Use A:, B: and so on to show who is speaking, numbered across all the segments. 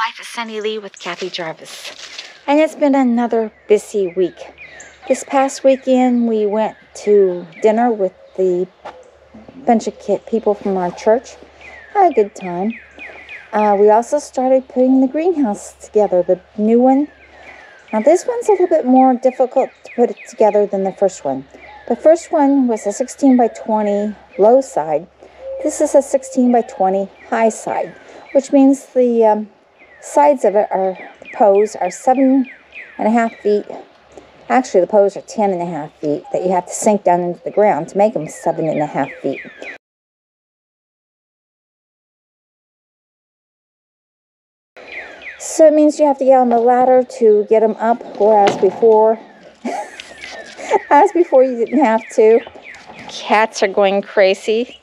A: Life is Sunny Lee with Kathy Jarvis. And it's been another busy week. This past weekend we went to dinner with the bunch of people from our church. Had a good time. We also started putting the greenhouse together, the new one. Now this one's a little bit more difficult to put it together than the first one. The first one was a 16 by 20 low side. This is a 16 by 20 high side, which means the sides of it are, the posts are 7.5 feet. Actually, the posts are 10.5 feet that you have to sink down into the ground to make them 7.5 feet. So it means you have to get on the ladder to get them up, whereas before, you didn't have to. Cats are going crazy.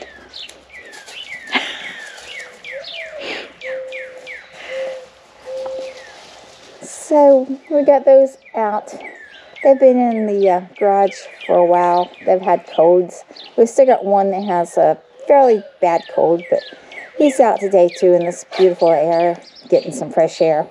A: So we got those out. They've been in the garage for a while. They've had colds. We've still got one that has a fairly bad cold, but he's out today too in this beautiful air, getting some fresh air.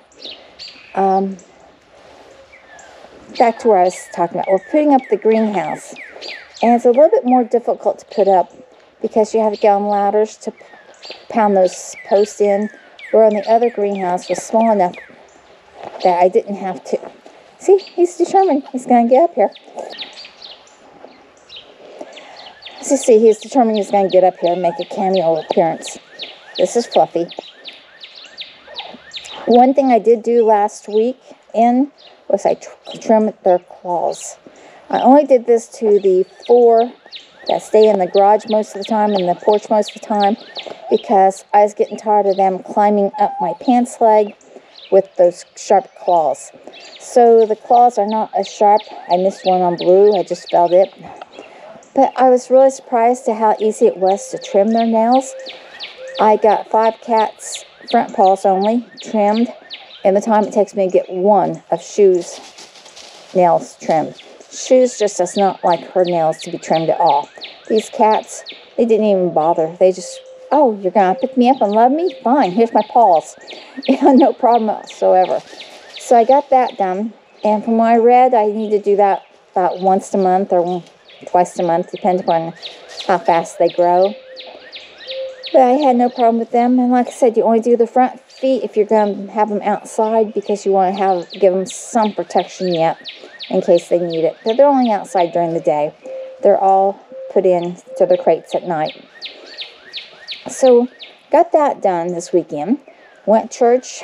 A: Back to where I was talking about. We're putting up the greenhouse, and it's a little bit more difficult to put up because you have to get on ladders to pound those posts in, where on the other greenhouse was small enough that I didn't have to. See, he's determined. He's going to get up here. So see, he's determined he's going to get up here and make a cameo appearance. This is Fluffy. One thing I did do last week was I trimmed their claws. I only did this to the 4 that stay in the garage most of the time and the porch most of the time because I was getting tired of them climbing up my pants leg with those sharp claws. So the claws are not as sharp. I missed one on Blue. I just felt it. But I was really surprised at how easy it was to trim their nails. I got 5 cats, front paws only, trimmed, and the time it takes me to get one of Shoe's nails trimmed. Shoes just does not like her nails to be trimmed at all. These cats, they didn't even bother. They just, oh, you're going to pick me up and love me? Fine, here's my paws. No problem whatsoever. So I got that done. And from what I read, I need to do that about once a month or twice a month, depending on how fast they grow. But I had no problem with them. And like I said, you only do the front feet if you're going to have them outside because you want to give them some protection yet in case they need it. But they're only outside during the day. They're all put in to their crates at night. So, got that done this weekend. Went to church,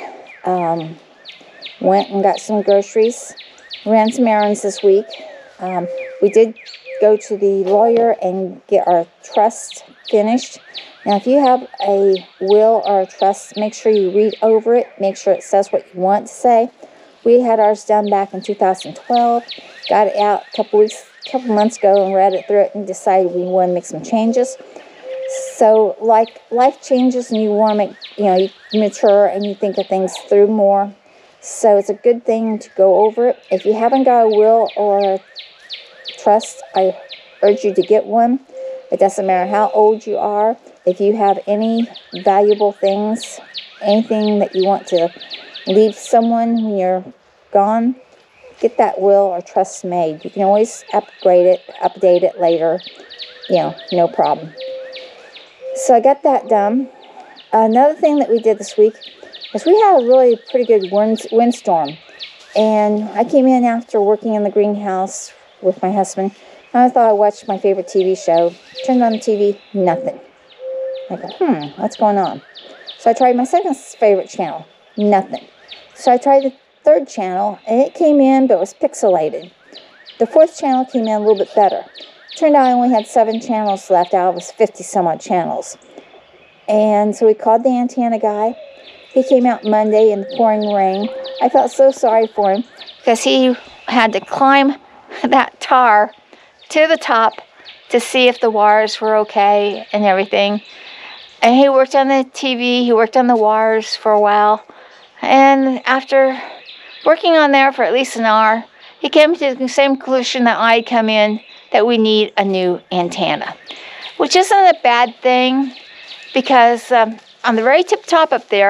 A: went and got some groceries, ran some errands this week. We did go to the lawyer and get our trust finished. Now, if you have a will or a trust, make sure you read over it. Make sure it says what you want to say. We had ours done back in 2012. Got it out a couple months ago and read it through it and decided we want to make some changes. So, like life changes and you want to make, you mature and you think of things through more. So, it's a good thing to go over it. If you haven't got a will or a trust, I urge you to get one. It doesn't matter how old you are. If you have any valuable things, anything that you want to leave someone when you're gone, get that will or trust made. You can always update it later. No problem. So I got that done. Another thing that we did this week is we had a really pretty good windstorm. And I came in after working in the greenhouse with my husband. And I thought I'd watch my favorite TV show. Turned on the TV, nothing. I go, what's going on? So I tried my second favorite channel, nothing. So I tried the third channel, and it came in, but it was pixelated. The fourth channel came in a little bit better. Turned out I only had 7 channels left out of 50 some odd channels. And so we called the antenna guy. He came out Monday in the pouring rain. I felt so sorry for him because he had to climb that tar to the top to see if the wires were okay and everything. And he worked on the TV, he worked on the wires for a while. And after working on there for at least an hour, he came to the same conclusion that I'd come in, that we need a new antenna. Which isn't a bad thing, because on the very tip top up there,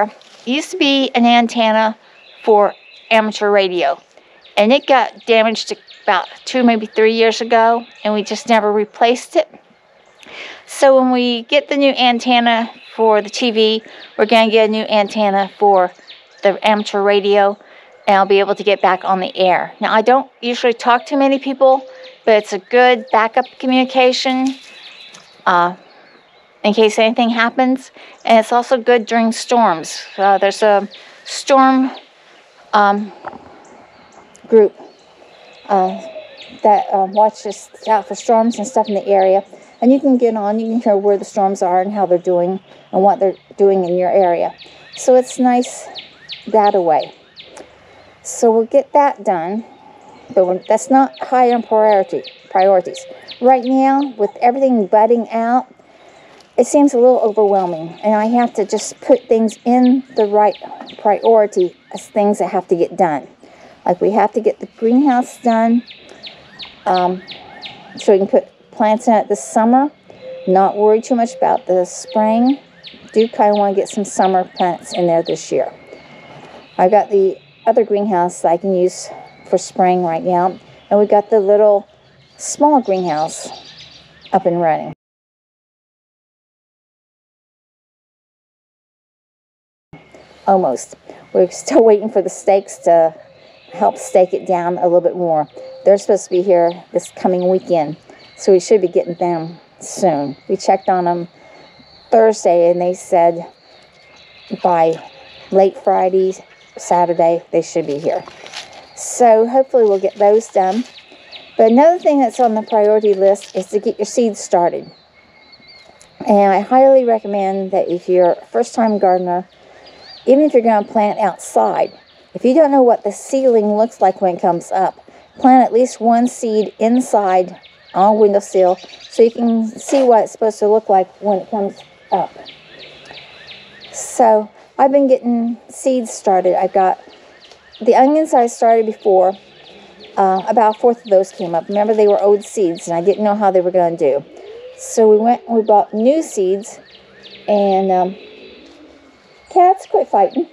A: used to be an antenna for amateur radio, and it got damaged about 2, maybe 3 years ago, and we just never replaced it. So when we get the new antenna for the TV, we're going to get a new antenna for the amateur radio, and I'll be able to get back on the air. Now, I don't usually talk to many people, but it's a good backup communication in case anything happens, and it's also good during storms. There's a storm group that watches out for storms and stuff in the area, and you can get on, you can hear where the storms are and how they're doing and what they're doing in your area. So it's nice that way. So we'll get that done, but that's not high on priorities. Right now, with everything budding out, it seems a little overwhelming, and I have to just put things in the right priority as things that have to get done. Like we have to get the greenhouse done, so we can put plants in it this summer. Not worry too much about the spring. Do kind of want to get some summer plants in there this year. I got the other greenhouse that I can use for spring right now, and we got the little small greenhouse up and running. Almost. We're still waiting for the stakes to help stake it down a little bit more. They're supposed to be here this coming weekend, so we should be getting them soon. We checked on them Thursday, and they said by late Friday, Saturday, they should be here. So hopefully we'll get those done. But another thing that's on the priority list is to get your seeds started. And I highly recommend that if you're a first-time gardener, even if you're going to plant outside, if you don't know what the ceiling looks like when it comes up, plant at least one seed inside on a windowsill so you can see what it's supposed to look like when it comes up. So I've been getting seeds started. I got the onions I started before. About a fourth of those came up. Remember, they were old seeds, and I didn't know how they were going to do. So we went and we bought new seeds, and cats, quit fighting.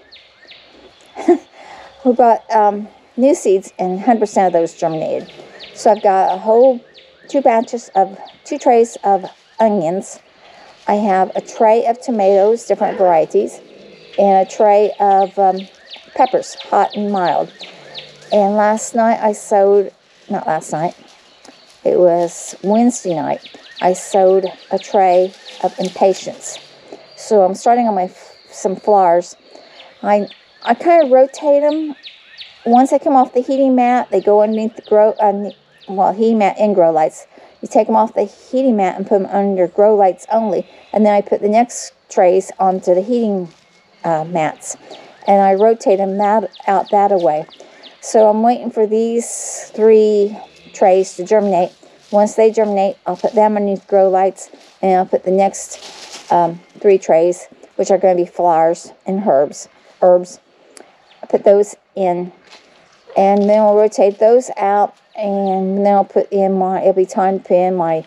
A: We bought new seeds, and 100% of those germinated. So I've got a whole 2 trays of onions. I have a tray of tomatoes, different varieties, and a tray of peppers, hot and mild. And last night I sowed, not last night, it was Wednesday night, I sowed a tray of impatiens. So I'm starting on some flowers. I kind of rotate them. Once they come off the heating mat, they go underneath the heating mat and grow lights. You take them off the heating mat and put them under grow lights only, and then I put the next trays onto the heating mats, and I rotate them out that way. So I'm waiting for these 3 trays to germinate. Once they germinate, I'll put them underneath grow lights, and I'll put the next 3 trays, which are going to be flowers and herbs. I'll put those in, and then I'll rotate those out, and then I'll put in it'll be time to put in my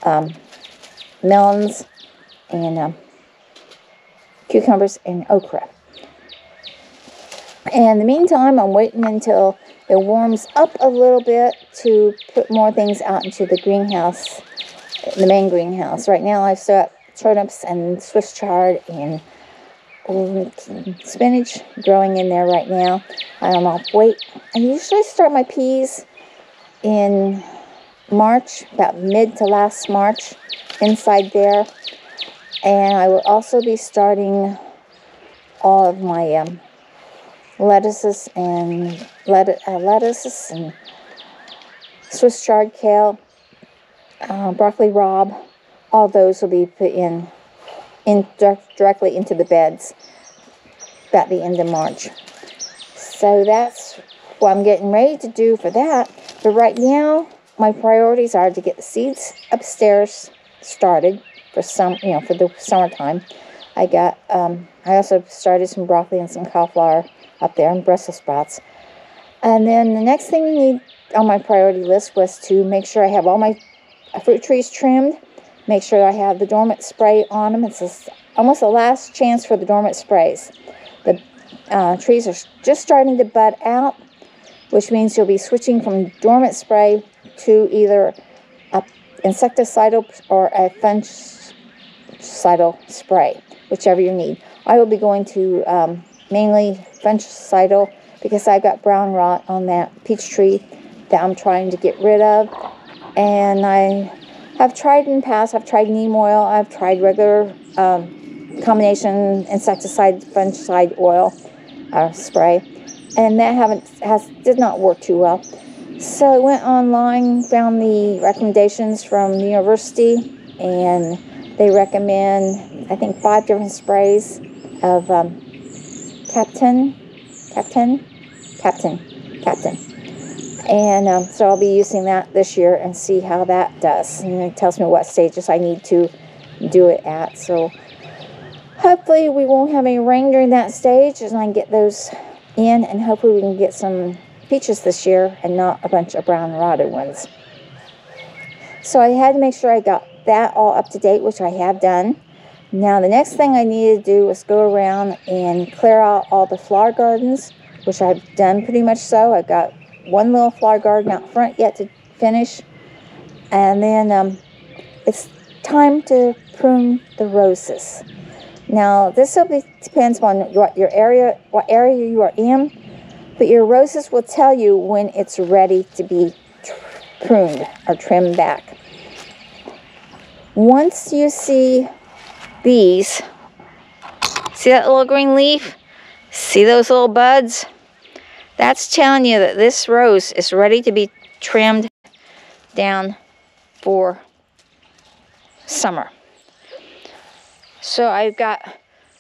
A: melons and cucumbers and okra. And in the meantime, I'm waiting until it warms up a little bit to put more things out into the greenhouse, the main greenhouse. Right now, I've still got turnips and Swiss chard and spinach growing in there right now. I'll wait. I usually start my peas in March, about mid to last March, inside there. And I will also be starting all of my lettuces and Swiss chard, kale, broccoli rabe. All those will be put in directly into the beds about the end of March. So that's what I'm getting ready to do for that. But right now, my priorities are to get the seeds upstairs started for for the summertime. I also started some broccoli and some cauliflower up there and Brussels sprouts. And then the next thing we need on my priority list was to make sure I have all my fruit trees trimmed, make sure I have the dormant spray on them. It's almost the last chance for the dormant sprays. The trees are just starting to bud out, which means you'll be switching from dormant spray to either a insecticidal or a fungicidal spray, whichever you need. I will be going to mainly fungicidal because I've got brown rot on that peach tree that I'm trying to get rid of. And I have tried in the past, I've tried neem oil, I've tried regular combination insecticide, fungicide oil spray, and that did not work too well. So I went online, found the recommendations from the university, and they recommend, I think, 5 different sprays of Captain. And so I'll be using that this year and see how that does. And it tells me what stages I need to do it at. So hopefully we won't have any rain during that stage, and I can get those in, and hopefully we can get some peaches this year and not a bunch of brown rotted ones. So I had to make sure I got that all up to date, which I have done. Now the next thing I needed to do was go around and clear out all the flower gardens, which I've done pretty much so. I've got one little flower garden out front yet to finish. And then it's time to prune the roses. Now this depends on what area you are in, but your roses will tell you when it's ready to be pruned or trimmed back. Once you see these, see that little green leaf? See those little buds? That's telling you that this rose is ready to be trimmed down for summer. So I've got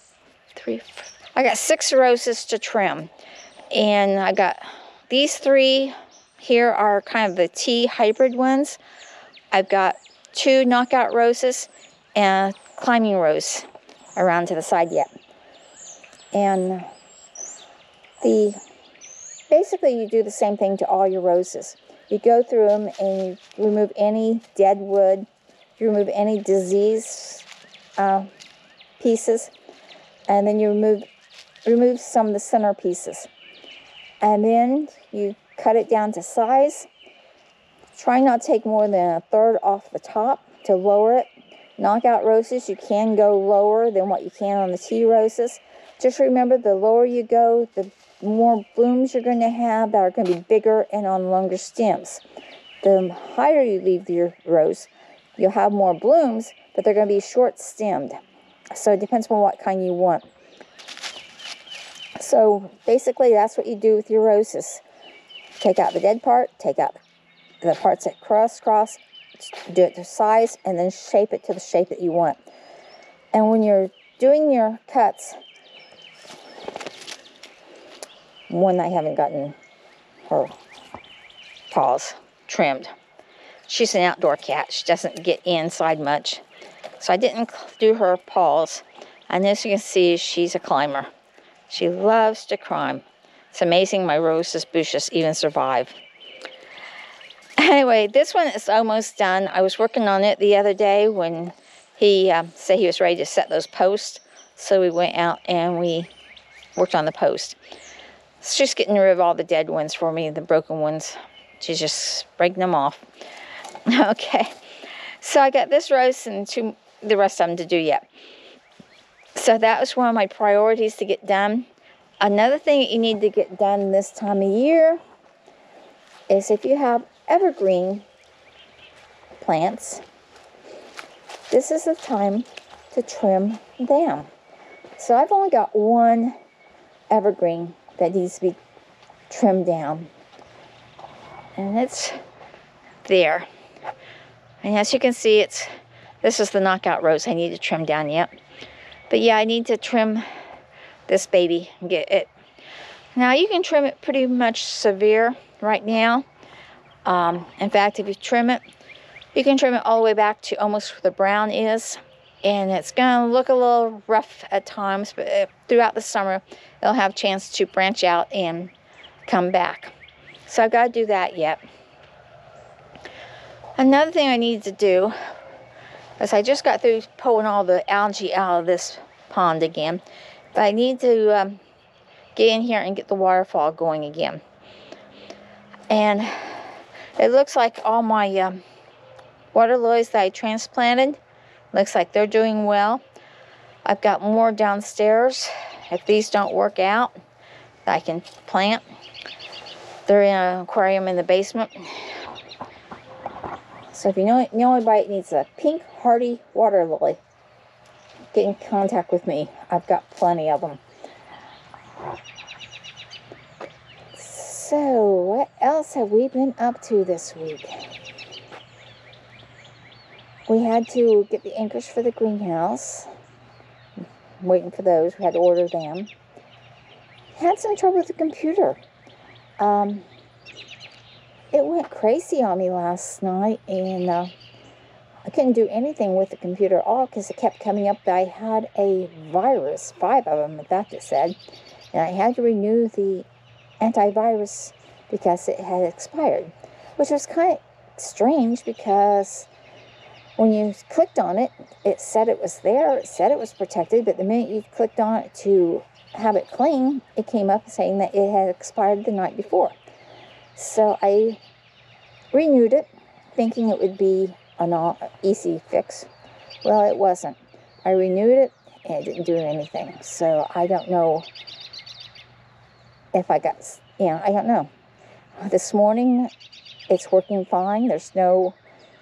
A: 6 roses to trim, and I got these 3 here are kind of the tea hybrid ones. I've got 2 knockout roses and a climbing rose around to the side yet. And basically you do the same thing to all your roses. You go through them and you remove any dead wood, you remove any disease pieces, and then you remove some of the center pieces. And then you cut it down to size. Try not to take more than 1/3 off the top to lower it. Knockout roses, you can go lower than what you can on the tea roses. Just remember, the lower you go, the more blooms you're going to have that are going to be bigger and on longer stems. The higher you leave your rose, you'll have more blooms, but they're going to be short-stemmed. So it depends on what kind you want. So basically, that's what you do with your roses. Take out the dead part, take out the parts that cross, do it to size, and then shape it to the shape that you want. And when you're doing your cuts, one, I haven't gotten her paws trimmed. She's an outdoor cat. She doesn't get inside much. So I didn't do her paws. And as you can see, she's a climber. She loves to climb. It's amazing my roses bushes even survive. Anyway, this one is almost done. I was working on it the other day when he said he was ready to set those posts. So we went out and we worked on the post. It's just getting rid of all the dead ones for me, the broken ones. She's just breaking them off. Okay, so I got this rose and the rest of them to do yet. So that was one of my priorities to get done. Another thing that you need to get done this time of year is if you have evergreen plants, this is the time to trim them. So I've only got one evergreen that needs to be trimmed down, and it's there. And as you can see, this is the knockout rose I need to trim down yet. But yeah, I need to trim this baby and get it. Now you can trim it pretty much severe right now. In fact, if you trim it, you can trim it all the way back to almost where the brown is. And it's going to look a little rough at times, but throughout the summer, it'll have a chance to branch out and come back. So I've got to do that yet. Another thing I need to do is I just got through pulling all the algae out of this pond again. But I need to get in here and get the waterfall going again. And it looks like all my water lilies that I transplanted, looks like they're doing well. I've got more downstairs. If these don't work out, I can plant. They're in an aquarium in the basement. So if you know anybody that needs a pink hardy water lily, get in contact with me. I've got plenty of them. So what else have we been up to this week? We had to get the anchors for the greenhouse. I'm waiting for those. We had to order them. Had some trouble with the computer. It went crazy on me last night, and I couldn't do anything with the computer at all because it kept coming up that I had a virus, 5 of them, that it said, and I had to renew the antivirus because it had expired, which was kind of strange because when you clicked on it, it said it was there, it said it was protected, but the minute you clicked on it to have it clean, it came up saying that it had expired the night before. So I renewed it, thinking it would be an easy fix. Well, it wasn't. I renewed it, and it didn't do anything. So I don't know if I got, I don't know. This morning, it's working fine. There's no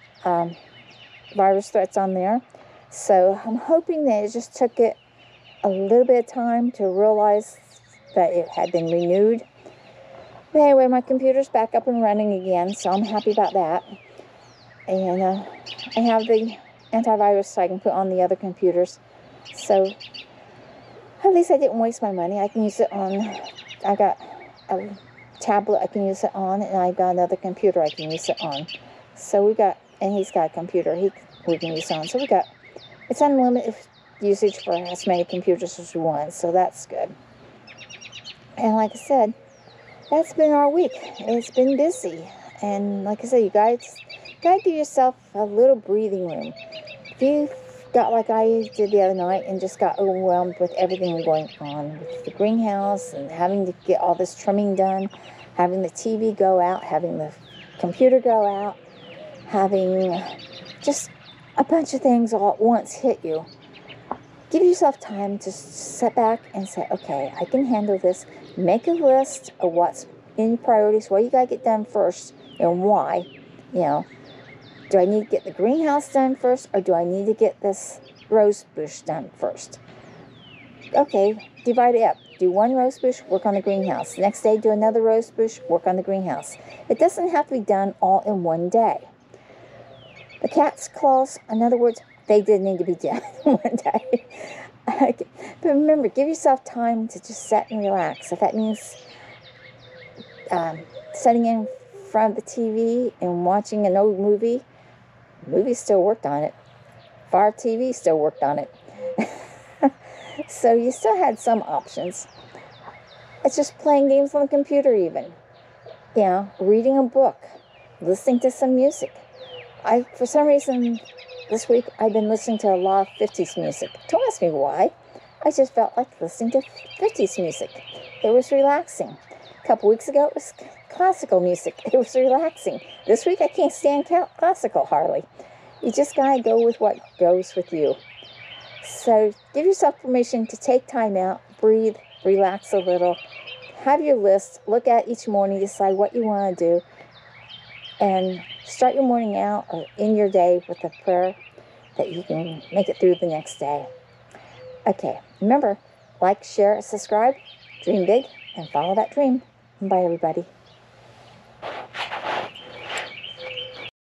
A: virus threats on there. So I'm hoping that it just took it a little bit of time to realize that it had been renewed. But anyway, my computer's back up and running again, so I'm happy about that. And I have the antivirus so I can put on the other computers. So at least I didn't waste my money. I can use it on, I got a tablet I can use it on, and I got another computer I can use it on. So we got, and he's got a computer we can use it on. So we got, it's unlimited usage for as many computers as we want, so that's good. And like I said, that's been our week. It's been busy. And like I said, you guys gotta give yourself a little breathing room. If you got like I did the other night and just got overwhelmed with everything going on with the greenhouse and having to get all this trimming done, having the TV go out, having the computer go out, having just a bunch of things all at once hit you, give yourself time to sit back and say, okay, I can handle this. Make a list of what's in your priorities, what you got to get done first, and why. Do I need to get the greenhouse done first, or do I need to get this rose bush done first? Okay, divide it up. Do one rose bush, work on the greenhouse. Next day, do another rose bush, work on the greenhouse. It doesn't have to be done all in one day. The cat's claws, in other words, they did need to be done one day. But remember, give yourself time to just sit and relax. If that means sitting in front of the TV and watching an old movie, the movie still worked on it. Fire TV still worked on it. So you still had some options. It's just playing games on the computer even. Reading a book, listening to some music. For some reason, this week, I've been listening to a lot of 50s music. Don't ask me why. I just felt like listening to 50s music. It was relaxing. A couple weeks ago, it was classical music. It was relaxing. This week, I can't stand classical hardly. You just gotta go with what goes with you. So give yourself permission to take time out, breathe, relax a little, have your list, look at each morning, decide what you want to do, and start your morning out or in your day with a prayer that you can make it through the next day. Okay, remember, like, share, subscribe, dream big, and follow that dream. Bye, everybody.